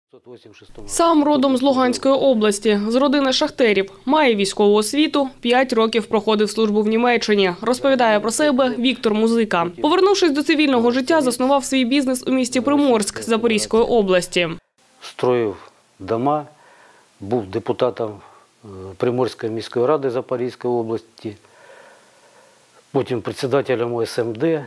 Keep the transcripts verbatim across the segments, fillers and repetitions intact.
Сам родом з Луганської області, з родини шахтерів. Має військову освіту, п'ять років проходив службу в Німеччині. Розповідає про себе Віктор Музика. Повернувшись до цивільного життя, заснував свій бізнес у місті Приморськ Запорізької області. Строїв дома, був депутатом Приморської міської ради Запорізької області, потім председателем О С М Д.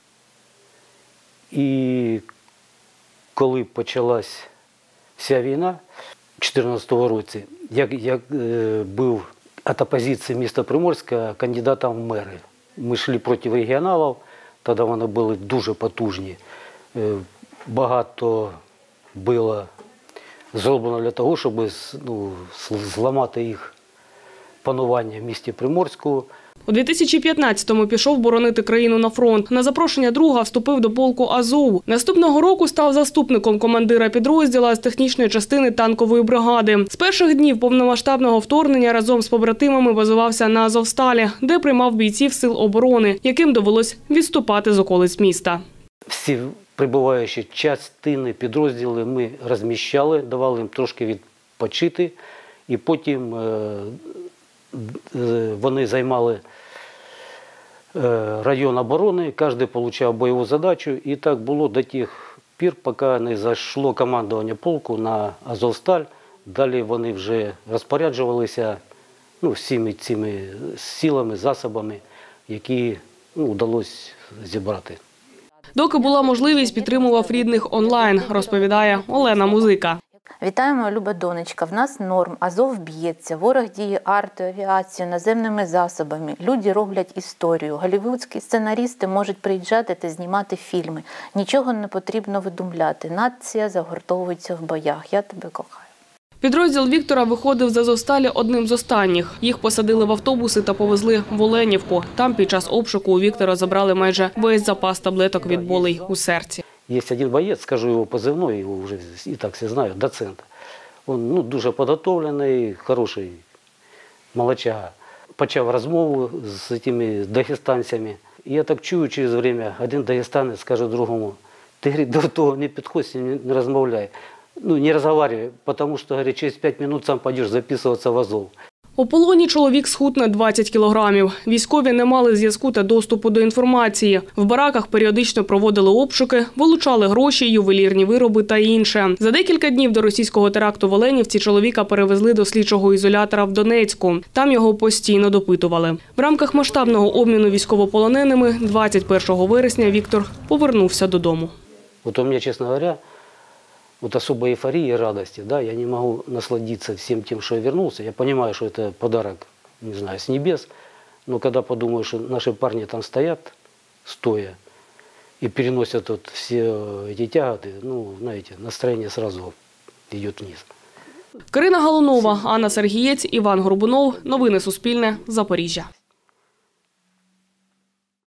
І коли почалась вся війна в дві тисячі чотирнадцятому році, я, я е, був від опозиції міста Приморська кандидатом в мери. Ми йшли проти регіоналів, тоді вони були дуже потужні. Е, багато було зроблено для того, щоб ну, зламати їх панування в місті Приморську. У дві тисячі п'ятнадцятому пішов боронити країну на фронт. На запрошення друга вступив до полку Азов. Наступного року став заступником командира підрозділу з технічної частини танкової бригади. З перших днів повномасштабного вторгнення разом з побратимами базувався на Азовсталі, де приймав бійців сил оборони, яким довелось відступати з околиць міста. Всі прибуваючі частини, підрозділи ми розміщали, давали їм трошки відпочити, і потім вони займали район оборони, кожен отримав бойову задачу. І так було до тих пір, поки не зайшло командування полку на Азовсталь. Далі вони вже розпоряджувалися ну, всіми цими силами, засобами, які ну, вдалося зібрати. Доки була можливість, підтримував рідних онлайн, розповідає Олена Музика. Вітаємо, люба донечка. В нас норм, Азов б'ється, ворог діє артою, авіацією, наземними засобами. Люди роблять історію. Голлівудські сценарісти можуть приїжджати та знімати фільми. Нічого не потрібно видумляти. Нація загуртовується в боях. Я тебе кохаю. Підрозділ Віктора виходив з Азовсталі одним з останніх. Їх посадили в автобуси та повезли в Оленівку. Там під час обшуку у Віктора забрали майже весь запас таблеток від болей у серці. Є один боєць, скажу його позивний, його вже і так всі знають, доцент. Він ну, дуже підготовлений, хороший молодчага. Почав розмову з цими дагестанцями. І я так чую через час, один дагестанець скаже другому: ти, говорить, до того не підходь, не розмовляй. Ну, не розмовляй, тому що, говорить, через п'ять хвилин сам підеш записуватися в Азов. У полоні чоловік схуд на двадцять кілограмів. Військові не мали зв'язку та доступу до інформації. В бараках періодично проводили обшуки, вилучали гроші, ювелірні вироби та інше. За декілька днів до російського теракту в Оленівці чоловіка перевезли до слідчого ізолятора в Донецьку. Там його постійно допитували. В рамках масштабного обміну військовополоненими двадцять першого вересня Віктор повернувся додому. От у мене, чесно говоря, вот особой эйфории и радости, да, я не могу насладиться всем тем, что я вернулся. Я понимаю, что это подарок, не знаю, с небес, но когда подумаю, что наши парни там стоят, стоя, и переносят вот все эти тяготы, ну, знаете, настроение сразу идет вниз. Карина Галунова, Анна Сергієць, Іван Горбунов. Новини Суспільне. Запоріжжя.